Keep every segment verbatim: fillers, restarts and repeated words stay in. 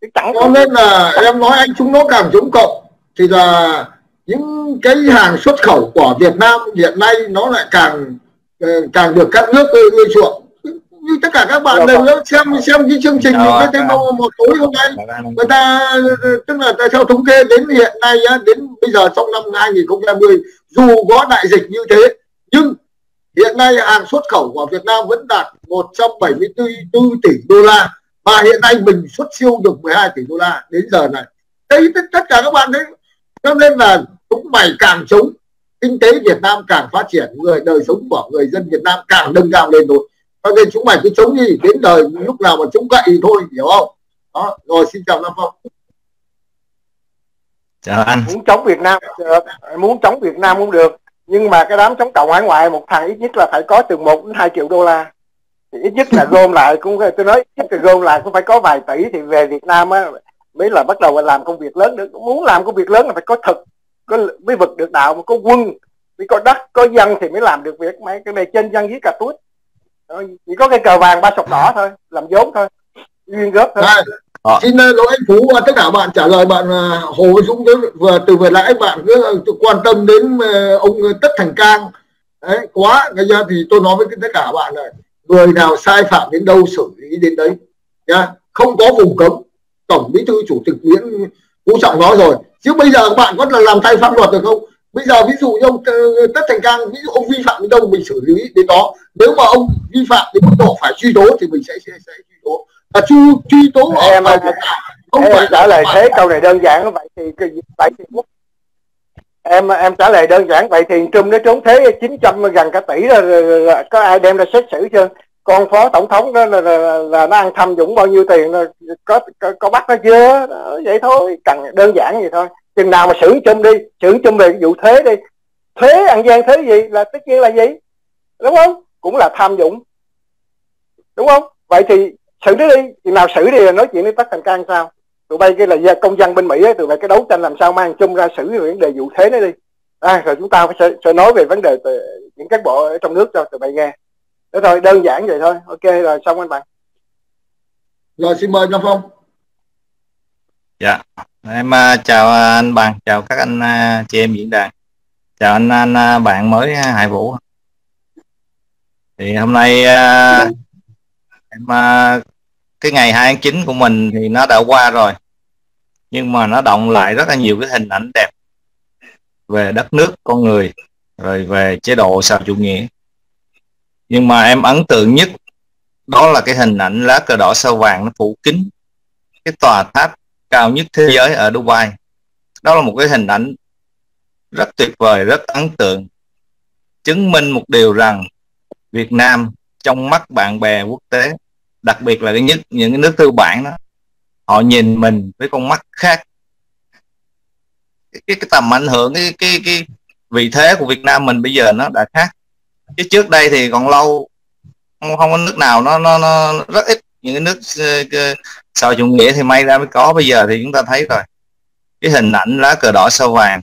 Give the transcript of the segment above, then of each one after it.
chứ chẳng cho nên là em nói anh chúng nó càng chống cộng thì là những cái hàng xuất khẩu của Việt Nam hiện nay nó lại càng càng được các nước ưa chuộng. Như tất cả các bạn đều xem xem cái chương trình cái cái một, một tối hôm nay người ta tức là theo thống kê đến hiện nay đến bây giờ trong năm hai nghìn không trăm hai mươi dù có đại dịch như thế nhưng hiện nay hàng xuất khẩu của Việt Nam vẫn đạt một trăm bảy mươi tư tỷ đô la và hiện nay mình xuất siêu được mười hai tỷ đô la đến giờ này. Đấy tất cả các bạn đấy, cho nên là chúng mày càng chống kinh tế Việt Nam càng phát triển, người đời sống của người dân Việt Nam càng nâng cao lên thôi. Cho nên chúng mày cứ chống đi đến đời lúc nào mà chống cậy thôi, hiểu không? Đó, rồi xin chào Nam Phong. Chào anh. Muốn chống Việt Nam được, muốn chống Việt Nam cũng được, nhưng mà cái đám chống cộng hải ngoại một thằng ít nhất là phải có từ một đến hai triệu đô la. Thì ít nhất là gom lại cũng tôi nói ít nhất là gom lại cũng phải có vài tỷ thì về Việt Nam á mới là bắt đầu làm công việc lớn được. Muốn làm công việc lớn là phải có thực, có mới vực được đạo, mà có quân, mới có đất, có dân thì mới làm được việc. Mấy cái này trên dân dưới cà tuốt. Chỉ có cái cờ vàng ba sọc đỏ thôi, làm vốn thôi, duyên góp thôi. À, xin lỗi anh Phú và tất cả bạn trả lời bạn Hồ Dũng vừa từ vừa nãy bạn cứ quan tâm đến ông Tất Thành Cang đấy quá. Bây giờ thì tôi nói với tất cả bạn này, người nào sai phạm đến đâu xử lý đến đấy nha, không có vùng cấm. Tổng Bí thư Chủ tịch Nguyễn Phú Trọng nói rồi, chứ bây giờ các bạn có là làm thay pháp luật được không? Bây giờ ví dụ như ông Tất Thành Cang, ví dụ ông vi phạm đến đâu mình xử lý đến đó. Nếu mà ông vi phạm đến mức độ phải truy tố thì mình sẽ sẽ, sẽ truy tố. À, truy truy tố ở em, ở không em phải trả lời thế. Câu này đơn giản vậy thì vậy thì em em trả lời đơn giản vậy thì Trump nó trốn thế chín trăm gần cả tỷ rồi, rồi, rồi, rồi có ai đem ra xét xử chưa? Con phó tổng thống đó là, là, là, là nó ăn tham nhũng bao nhiêu tiền là có có, có bắt nó chưa? Đó, vậy thôi, cần đơn giản vậy thôi. Chừng nào mà xử Trump đi, xử Trump về vụ thuế đi, thuế ăn gian thuế gì là tất nhiên là gì, đúng không? Cũng là tham nhũng, đúng không? Vậy thì xử nó đi, chừng nào xử đi là nói chuyện với Tất Thành Cang sao? Tụi bay kia là công dân bên Mỹ ấy, tụi bay cái đấu tranh làm sao mang Trump ra xử vấn đề vụ thuế nó đi. À, rồi chúng ta phải sẽ nói về vấn đề những cán bộ ở trong nước cho tụi bay nghe. Thế thôi, đơn giản vậy thôi. Ok rồi, xong anh bạn. Rồi xin mời Nam Phong. Dạ, em uh, chào anh Bằng, chào các anh uh, chị em diễn đàn, chào anh anh uh, bạn mới uh, Hải Vũ. Thì hôm nay uh, em uh, cái ngày hai tháng chín của mình thì nó đã qua rồi, nhưng mà nó động lại rất là nhiều cái hình ảnh đẹp về đất nước, con người, rồi về chế độ xã hội chủ nghĩa. Nhưng mà em ấn tượng nhất đó là cái hình ảnh lá cờ đỏ sao vàng nó phủ kín cái tòa tháp cao nhất thế giới ở Dubai. Đó là một cái hình ảnh rất tuyệt vời, rất ấn tượng, chứng minh một điều rằng Việt Nam trong mắt bạn bè quốc tế, đặc biệt là cái nhất những cái nước tư bản đó, họ nhìn mình với con mắt khác. Cái, cái, cái tầm ảnh hưởng, cái, cái, cái vị thế của Việt Nam mình bây giờ nó đã khác. Chứ trước đây thì còn lâu không, không có nước nào nó nó nó rất ít, những cái nước uh, xã hội chủ nghĩa thì may ra mới có. Bây giờ thì chúng ta thấy rồi, cái hình ảnh lá cờ đỏ sao vàng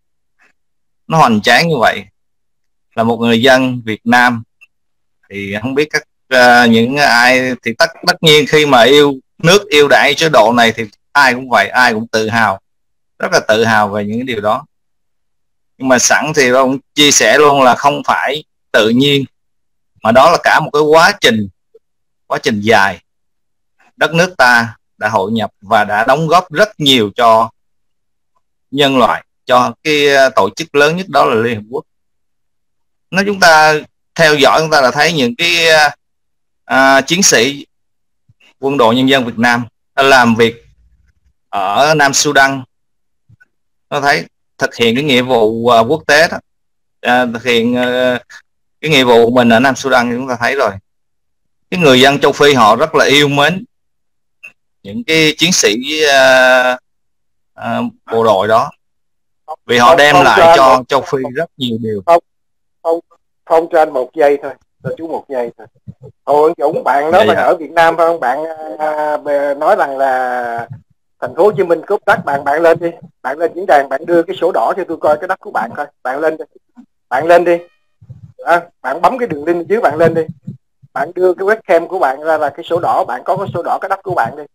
nó hoành tráng như vậy. Là một người dân Việt Nam thì không biết các uh, những ai thì tất tất nhiên khi mà yêu nước, yêu đảng, chế độ này thì ai cũng vậy, ai cũng tự hào, rất là tự hào về những cái điều đó. Nhưng mà sẵn thì ông chia sẻ luôn là không phải tự nhiên, mà đó là cả một cái quá trình quá trình dài. Đất nước ta đã hội nhập và đã đóng góp rất nhiều cho nhân loại, cho cái tổ chức lớn nhất đó là Liên Hợp Quốc. Nếu chúng ta theo dõi, chúng ta là thấy những cái uh, chiến sĩ quân đội nhân dân Việt Nam làm việc ở Nam Sudan, nó thấy thực hiện cái nghĩa vụ uh, quốc tế đó, uh, thực hiện uh, cái nghĩa vụ của mình ở Nam Sudan. Chúng ta thấy rồi, cái người dân châu Phi họ rất là yêu mến những cái chiến sĩ uh, uh, bộ đội đó, vì họ đem lại cho châu Phi rất nhiều điều. Không, không, không cho anh một giây thôi, cho chú một giây thôi. Hồ Văn Dũng, bạn đó bạn ở Việt Nam phải không? Bạn uh, nói rằng là thành phố Hồ Chí Minh cướp đất, bạn bạn lên đi, bạn lên diễn đàn, bạn đưa cái sổ đỏ cho tôi coi cái đất của bạn coi, bạn lên đi, bạn lên đi, à, bạn bấm cái đường link dưới, bạn lên đi, bạn đưa cái webcam của bạn ra là cái sổ đỏ, bạn có cái sổ đỏ cái đất của bạn đi,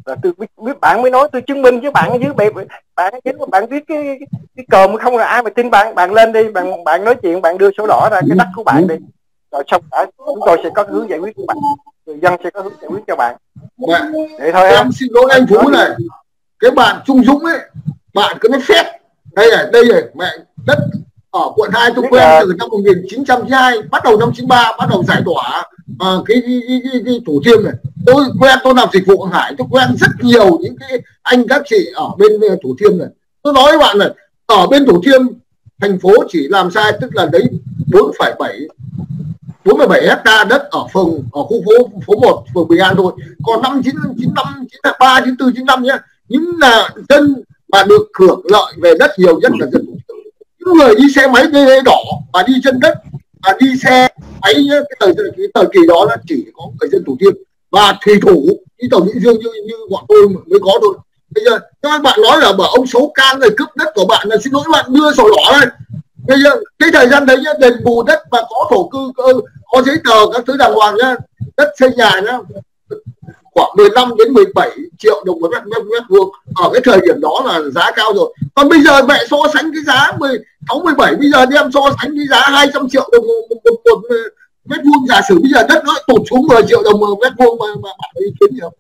Rồi tôi biết, biết bạn mới nói tôi chứng minh với bạn ở dưới bề, bạn ở dưới bạn viết cái cái, cái cờ không là ai mà tin bạn, bạn lên đi, bạn bạn nói chuyện, bạn đưa sổ đỏ ra cái đất của bạn đi, rồi xong cả chúng tôi sẽ có hướng giải quyết của bạn, người dân sẽ có hướng giải quyết cho bạn. Mẹ, vậy thôi em em. xin lỗi anh Phú này, cái bạn Trung Dũng ấy, bạn cứ nói phép đây này, đây này, mẹ đất ở quận hai tôi quen từ năm một nghìn chín trăm chín mươi hai, bắt đầu năm chín ba bắt đầu giải tỏa à, cái, cái, cái, cái, cái Thủ Thiêm này. Tôi quen, tôi làm dịch vụ Hàng Hải, tôi quen rất nhiều những cái anh các chị ở bên Thủ Thiêm này. Tôi nói với bạn này, ở bên Thủ Thiêm thành phố chỉ làm sai tức là đấy bốn phẩy bảy bốn mươi bảy hecta đất ở phường, ở khu phố phố một phường Bình An thôi, còn năm chín chín năm chín ba chín tư chín năm nhé, những là dân mà được hưởng lợi về đất nhiều nhất là dân Thủ Thiêm. Những người đi xe máy đê đỏ và đi chân đất và đi xe máy nhé, cái thời cái thời kỳ đó là chỉ có người dân Thủ Thiêm và thủy thủ như tàu Mỹ Dương như như bọn tôi mới có thôi. Bây giờ các bạn nói là bảo ông xấu can người cướp đất của bạn, là xin lỗi bạn đưa sổ đỏ đây. Bây giờ cái thời gian đấy nhá, đền bù đất và có thổ cư, có giấy tờ các thứ đàng hoàng nhá, đất xây nhà nhá, khoảng mười lăm đến mười bảy triệu đồng một mét mét mét vuông. Ở cái thời điểm đó là giá cao rồi. Còn bây giờ mẹ so sánh cái giá mười sáu mười bảy, bây giờ đem so sánh cái giá hai trăm triệu đồng một, một, một, một mét vuông, giả sử bây giờ đất nó tụt xuống mười triệu đồng một mét vuông mà mà bạn ý kiến gì không?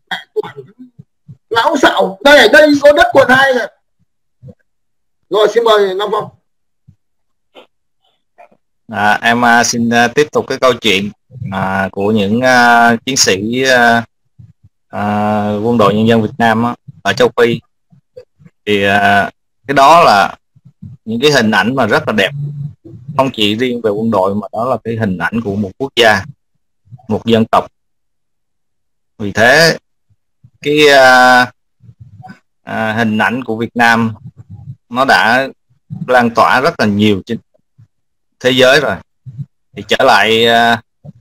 Lão xạo. Đây ở đây có đất quận hai này. Rồi xin mời Nam Phong. À, em uh, xin uh, tiếp tục cái câu chuyện uh, của những uh, chiến sĩ uh, uh, quân đội nhân dân Việt Nam uh, ở châu Phi. Thì uh, cái đó là những cái hình ảnh mà rất là đẹp, không chỉ riêng về quân đội mà đó là cái hình ảnh của một quốc gia, một dân tộc. Vì thế cái uh, uh, hình ảnh của Việt Nam nó đã lan tỏa rất là nhiều trên thế giới rồi. Thì trở lại uh,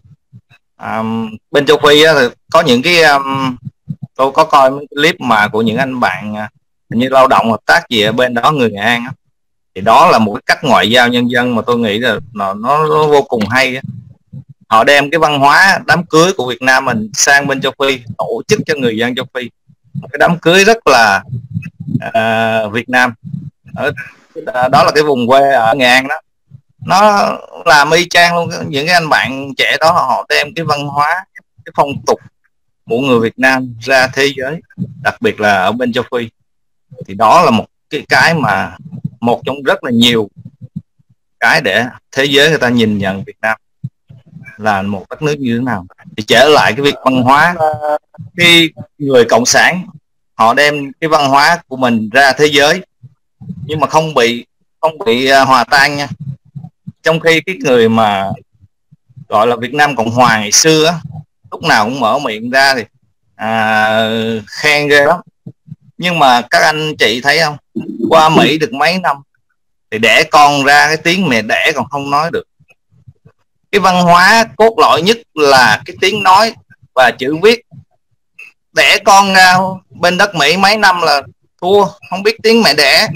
um, bên châu Phi á, thì có những cái um, tôi có coi mấy clip mà của những anh bạn uh, như lao động hợp tác gì ở bên đó, người Nghệ An á. Thì đó là một cái cách ngoại giao nhân dân mà tôi nghĩ là nó, nó, nó vô cùng hay á. Họ đem cái văn hóa đám cưới của Việt Nam mình sang bên châu Phi, tổ chức cho người dân châu Phi một cái đám cưới rất là uh, Việt Nam. Ở, uh, đó là cái vùng quê ở Nghệ An đó, nó làm y chang luôn. Những cái anh bạn trẻ đó họ đem cái văn hóa, cái phong tục của người Việt Nam ra thế giới, đặc biệt là ở bên châu Phi. Thì đó là một cái cái mà một trong rất là nhiều cái để thế giới người ta nhìn nhận Việt Nam là một đất nước như thế nào. Thì trở lại cái việc văn hóa, khi người cộng sản họ đem cái văn hóa của mình ra thế giới nhưng mà không bị không bị uh, hòa tan nha. Trong khi cái người mà gọi là Việt Nam Cộng Hòa ngày xưa á, lúc nào cũng mở miệng ra thì à, khen ghê lắm. Nhưng mà các anh chị thấy không, qua Mỹ được mấy năm thì đẻ con ra cái tiếng mẹ đẻ còn không nói được. Cái văn hóa cốt lõi nhất là cái tiếng nói và chữ viết. Đẻ con ra bên đất Mỹ mấy năm là thua, không biết tiếng mẹ đẻ,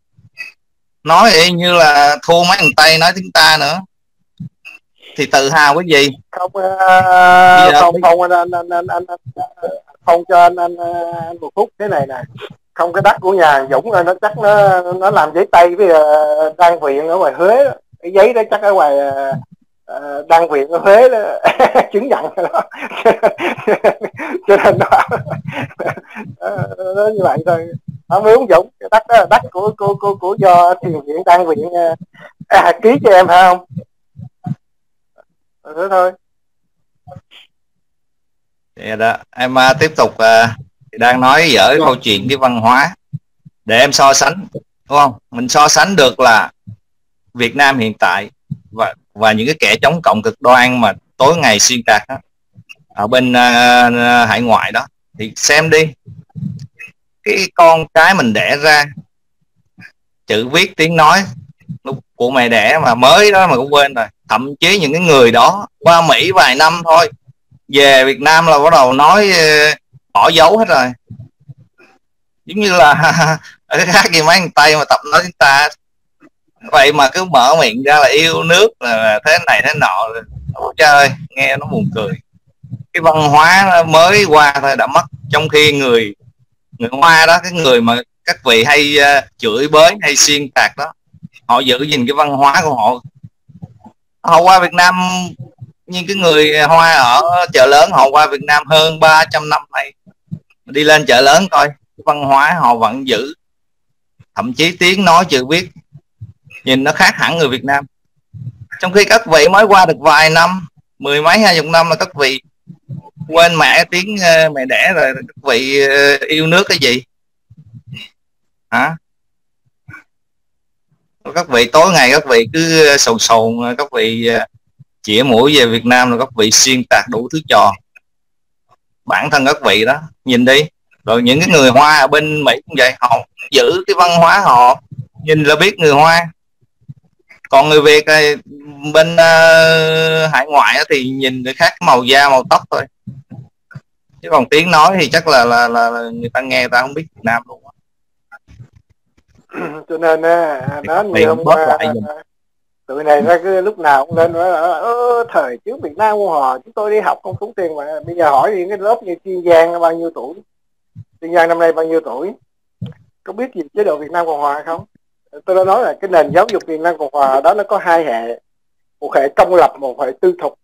nói y như là thua mấy thằng Tây nói tiếng ta nữa. Thì tự hào cái gì? Không uh, không không anh anh anh anh, anh, anh không cho anh, anh anh một phút thế này nè. Không, cái đất của nhà Dũng nó chắc nó nó làm giấy Tây với uh, đan viện ở ngoài Huế đó. Cái giấy đó chắc ở ngoài uh, đan viện ở Huế đó chứng nhận đó. Cho nên nó, nó như vậy thôi. Không muốn Dũng, cái đất đó là đất của của của, của do thiền viện đan viện uh, à, ký cho em phải không? Thế thôi. Thì đó, em uh, tiếp tục uh, thì đang nói dở cái câu chuyện cái văn hóa để em so sánh, đúng không? Mình so sánh được là Việt Nam hiện tại và và những cái kẻ chống cộng cực đoan mà tối ngày xuyên tạc đó, ở bên uh, hải ngoại đó, thì xem đi, cái con cái mình đẻ ra, chữ viết tiếng nói của mẹ đẻ mà mới đó mà cũng quên rồi. Thậm chí những cái người đó qua Mỹ vài năm thôi, về Việt Nam là bắt đầu nói bỏ dấu hết rồi. Giống như là ở cái khác gì mấy thằng Tây mà tập nói tiếng ta. Vậy mà cứ mở miệng ra là yêu nước, là thế này thế nọ. Ôi trời ơi, nghe nó buồn cười. cái văn hóa mới qua thôi đã mất, trong khi người người Hoa đó, cái người mà các vị hay uh, chửi bới hay xuyên tạc đó, họ giữ gìn cái văn hóa của họ. Họ qua Việt Nam, như cái người Hoa ở chợ lớn, họ qua Việt Nam hơn ba trăm năm nay, đi lên chợ lớn coi, cái văn hóa họ vẫn giữ, thậm chí tiếng nói chữ viết nhìn nó khác hẳn người Việt Nam. Trong khi các vị mới qua được vài năm, mười mấy hai chục năm là các vị quên mẹ tiếng uh, mẹ đẻ rồi, các vị uh, yêu nước cái gì hả? Các vị tối ngày các vị cứ sồn sồn, các vị uh, chĩa mũi về Việt Nam, rồi các vị xuyên tạc đủ thứ trò. Bản thân các vị đó nhìn đi, rồi những cái người Hoa ở bên Mỹ cũng vậy, họ giữ cái văn hóa họ, nhìn là biết người Hoa. Còn người Việt bên uh, hải ngoại thì nhìn khác màu da màu tóc thôi, chứ còn tiếng nói thì chắc là là, là, là người ta nghe ta không biết Việt Nam luôn. Cho nên nó như hôm qua tụi này ra cứ lúc nào cũng lên nói là thời trước Việt Nam Cộng Hòa chúng tôi đi học không tốn tiền, mà bây giờ hỏi những cái lớp như Kiên Giang bao nhiêu tuổi, Kiên Giang năm nay bao nhiêu tuổi, có biết gì chế độ Việt Nam Cộng Hòa không? Tôi đã nói là cái nền giáo dục Việt Nam Cộng Hòa đó nó có hai hệ, một hệ công lập, một hệ tư thục.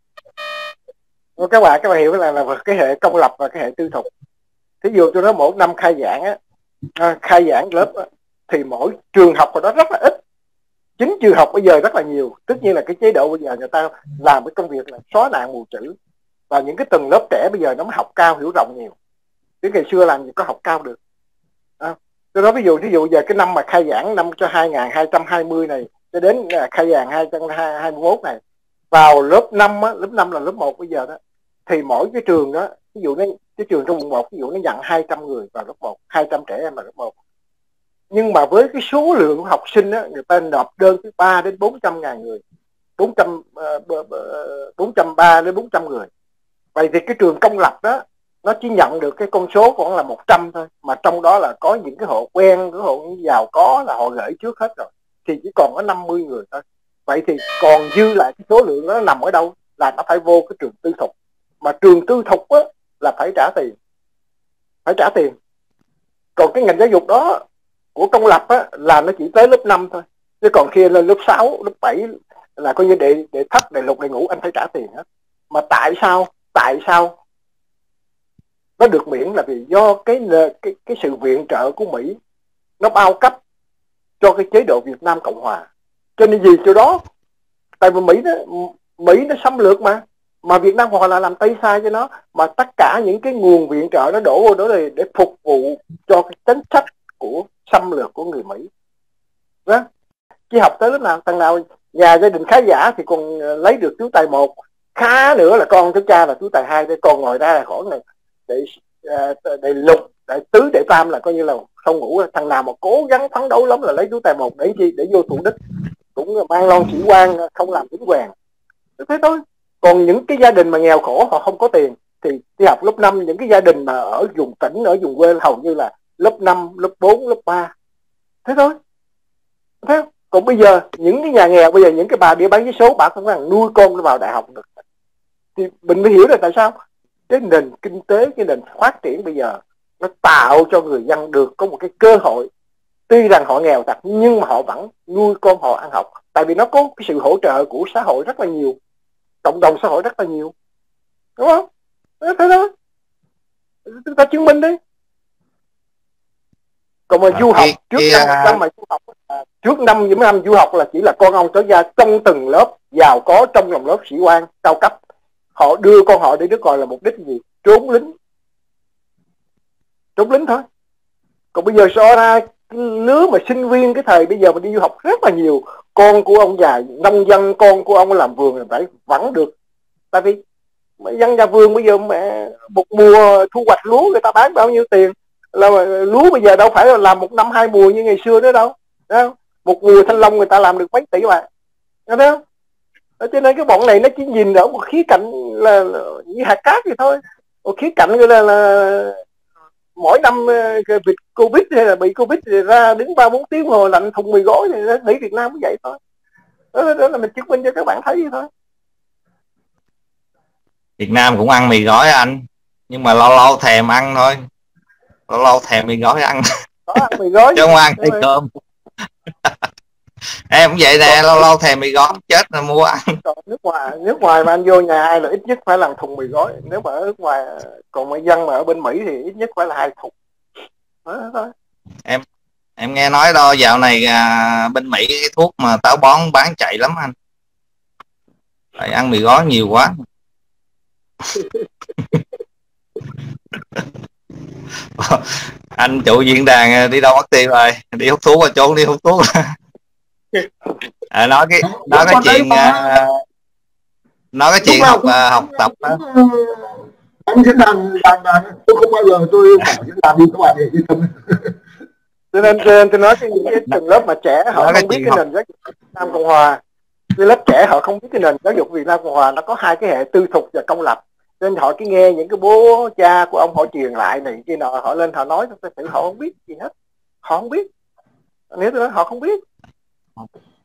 Các bạn các bạn hiểu là là cái hệ công lập và cái hệ tư thục. Thí dụ tôi nói mỗi năm khai giảng á, khai giảng lớp á, thì mỗi trường học ở đó rất là ít, chính trường học bây giờ rất là nhiều. Tất nhiên là cái chế độ bây giờ người ta làm cái công việc là xóa nạn mù chữ, và những cái tầng lớp trẻ bây giờ nó mới học cao hiểu rộng nhiều, chứ ngày xưa làm gì có học cao được. À, tôi nói ví dụ ví dụ giờ cái năm mà khai giảng năm cho hai nghìn hai trăm hai mươi này cho đến khai giảng hai nghìn không trăm hai mươi mốt này, vào lớp năm á, lớp năm là lớp một bây giờ đó, thì mỗi cái trường đó, ví dụ nó cái trường trong quận một ví dụ nó nhận hai trăm người vào lớp một, hai trăm trẻ em vào lớp một. Nhưng mà với cái số lượng của học sinh á, người ta nộp đơn từ ba đến bốn trăm ngàn người, bốn trăm, bốn trăm ba đến bốn trăm người. Vậy thì cái trường công lập đó nó chỉ nhận được cái con số khoảng là một trăm thôi, mà trong đó là có những cái hộ quen, cái hộ giàu có là họ gửi trước hết rồi, thì chỉ còn có năm mươi người thôi. Vậy thì còn dư lại cái số lượng đó nằm ở đâu? Là nó phải vô cái trường tư thục, mà trường tư thục á là phải trả tiền, phải trả tiền. Còn cái ngành giáo dục đó của công lập á là nó chỉ tới lớp năm thôi, chứ còn khi lên lớp sáu, lớp bảy là coi như để để thấp, để lục, để ngủ anh phải trả tiền hết. Mà tại sao? Tại sao nó được miễn? Là vì do cái cái cái sự viện trợ của Mỹ nó bao cấp cho cái chế độ Việt Nam Cộng Hòa. Cho nên gì chỗ đó? Tại vì Mỹ nó Mỹ nó xâm lược mà mà Việt Nam Cộng Hòa là làm tay sai cho nó, mà tất cả những cái nguồn viện trợ nó đổ vô đó để, để phục vụ cho cái chính sách của xâm lược của người Mỹ đó. Chứ học tới lúc nào, thằng nào nhà gia đình khá giả thì còn lấy được chú tài một, khá nữa là con cháu cha là chú tài hai, còn ngồi ra là khỏi này để để lục, để tứ, để tam là coi như là không ngủ. Thằng nào mà cố gắng phấn đấu lắm là lấy chú tài một để chi? Để vô thủ đức, cũng mang lon chỉ quan, không làm chính quyền, thế thôi. Còn những cái gia đình mà nghèo khổ, họ không có tiền thì đi học lớp năm. Những cái gia đình mà ở vùng tỉnh, ở vùng quê hầu như là lớp năm, lớp bốn, lớp ba, thế thôi. Thế còn bây giờ những cái nhà nghèo, bây giờ những cái bà đi bán vé số, bà không có nuôi con nó vào đại học được, thì mình mới hiểu được tại sao cái nền kinh tế, cái nền phát triển bây giờ nó tạo cho người dân được có một cái cơ hội. Tuy rằng họ nghèo thật nhưng mà họ vẫn nuôi con họ ăn học, tại vì nó có cái sự hỗ trợ của xã hội rất là nhiều, cộng đồng xã hội rất là nhiều, đúng không? Thế đó, chúng ta chứng minh đi. Còn mà à, du học cái, trước cái, năm, năm mà du học trước năm những năm du học là chỉ là con ông cháu gia trong từng lớp giàu có, trong lòng lớp sĩ quan cao cấp, họ đưa con họ để đứa gọi là mục đích gì? Trốn lính, trốn lính thôi. Còn bây giờ so ra lứa mà sinh viên cái thời bây giờ mà đi du học rất là nhiều, con của ông già nông dân, con của ông làm vườn phải vẫn được, tại vì dân nhà vườn bây giờ mẹ một mùa thu hoạch lúa người ta bán bao nhiêu tiền, là lúa bây giờ đâu phải là làm một năm hai mùa như ngày xưa nữa đâu, đâu. Một mùa thanh long người ta làm được mấy tỷ mà, thấy không? Cho nên cái bọn này nó chỉ nhìn ở một khía cạnh là, là như hạt cát vậy thôi. Một khía cạnh là, là mỗi năm bị Covid hay là bị Covid thì ra đứng ba bốn tiếng ngồi lạnh thùng mì gói thì nghĩ Việt Nam cũng vậy thôi. Đó, đó là mình chứng minh cho các bạn thấy vậy thôi. Việt Nam cũng ăn mì gói anh, nhưng mà lâu lâu thèm ăn thôi, lâu lâu thèm mì gói ăn. Có ăn mì gói chứ không ăn thấy cơm. Em cũng vậy nè, lâu lâu thèm mì gói chết là mua ăn. Còn nước ngoài nước ngoài mà anh vô nhà ai là ít nhất phải là thùng mì gói, nếu mà ở nước ngoài, còn mấy dân mà ở bên Mỹ thì ít nhất phải là hai thùng đó thôi. em em nghe nói đâu dạo này à, bên Mỹ cái thuốc mà táo bón bán chạy lắm anh, phải ăn mì gói nhiều quá. Anh chủ diễn đàn đi đâu mất tiêu rồi, đi hút thuốc rồi, trốn đi hút thuốc. À, nói cái nói cái chuyện à, nói cái chuyện học à, học tập đó. Anh diễn đàn đàn đàn tôi không bao giờ tôi bảo diễn đàn đi các bạn để yên tâm. Cho nên tôi nói cái, cái trường lớp mà trẻ họ nói không biết cái học... nền giáo dục Việt Nam Cộng Hòa, cái lớp trẻ họ không biết cái nền giáo dục Việt Nam Cộng Hòa nó có hai cái hệ tư thục và công lập, nên họ cứ nghe những cái bố cha của ông họ truyền lại này kia nọ, họ lên họ nói thật sự họ không biết gì hết, họ không biết, nếu tôi nói họ không biết.